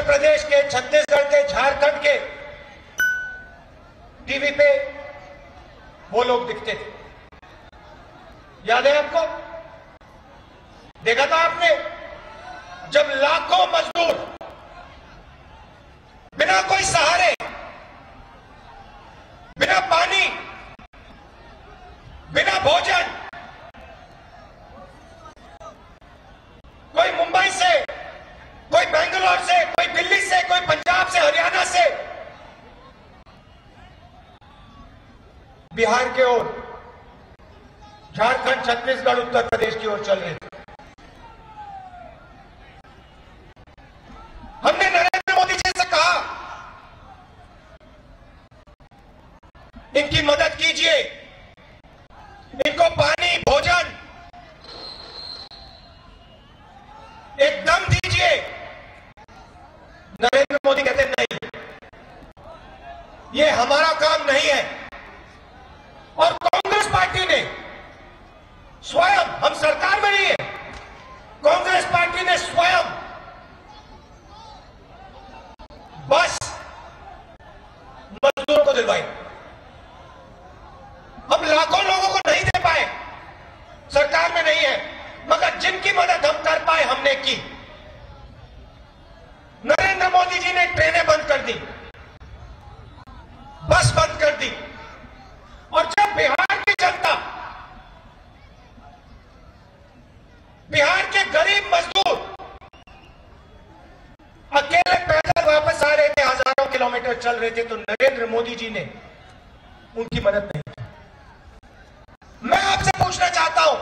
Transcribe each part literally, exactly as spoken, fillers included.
प्रदेश के, छत्तीसगढ़ के, झारखंड के टीवी पे वो लोग दिखते थे। याद है आपको? देखा था आपने जब लाखों मजदूर बिना कोई सहारे, बिना पानी, बिना भोजन, कोई मुंबई से, कोई बेंगलोर से, कोई दिल्ली से, कोई पंजाब से, हरियाणा से बिहार के ओर, झारखंड, छत्तीसगढ़, उत्तर प्रदेश की ओर चल रहे थे। हमने नरेंद्र मोदी जी से कहा, इनकी मदद कीजिए, इनको पानी, भोजन, एक दम दीजिए। नरेंद्र मोदी कहते नहीं, ये हमारा काम नहीं है। और कांग्रेस पार्टी ने स्वयं, हम सरकार में नहीं है, कांग्रेस पार्टी ने स्वयं बस मजदूरों को दिलवाई। हम लाखों लोगों को नहीं दे पाए, सरकार में नहीं है, मगर जिनकी मदद हम कर पाए हमने की। नरेंद्र मोदी जी ने ट्रेनें बंद कर दी, बस बंद कर दी। और जब बिहार की जनता, बिहार के गरीब मजदूर अकेले पैदल वापस आ रहे थे, हजारों किलोमीटर चल रहे थे, तो नरेंद्र मोदी जी ने उनकी मदद नहीं की। मैं आपसे पूछना चाहता हूं,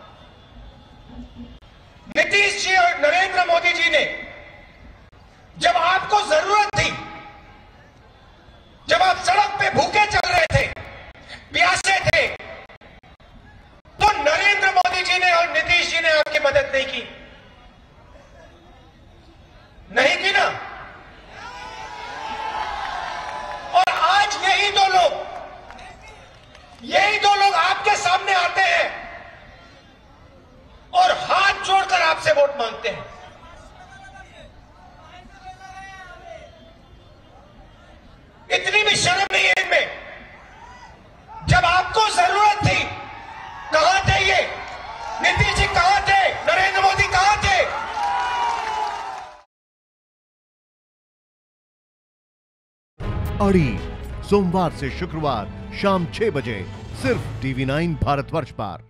नीतीश जी और नरेंद्र मोदी जी ने जब आपको जरूरत थी, जब आप सड़क पे भूखे चल रहे थे, प्यासे थे, तो नरेंद्र मोदी जी ने और नीतीश जी ने आपकी मदद नहीं की? नहीं की ना? और आज यही दो लोग, यही दो लोग आपके सामने आते हैं और हाथ जोड़कर आपसे वोट मांगते हैं। इतनी भी शर्म नहीं है इनमें। जब आपको जरूरत थी, कहां थे ये? नीतीश जी कहां थे? नरेंद्र मोदी कहां थे? अड़ी सोमवार से शुक्रवार शाम छह बजे सिर्फ टीवी नाइन भारतवर्ष पर।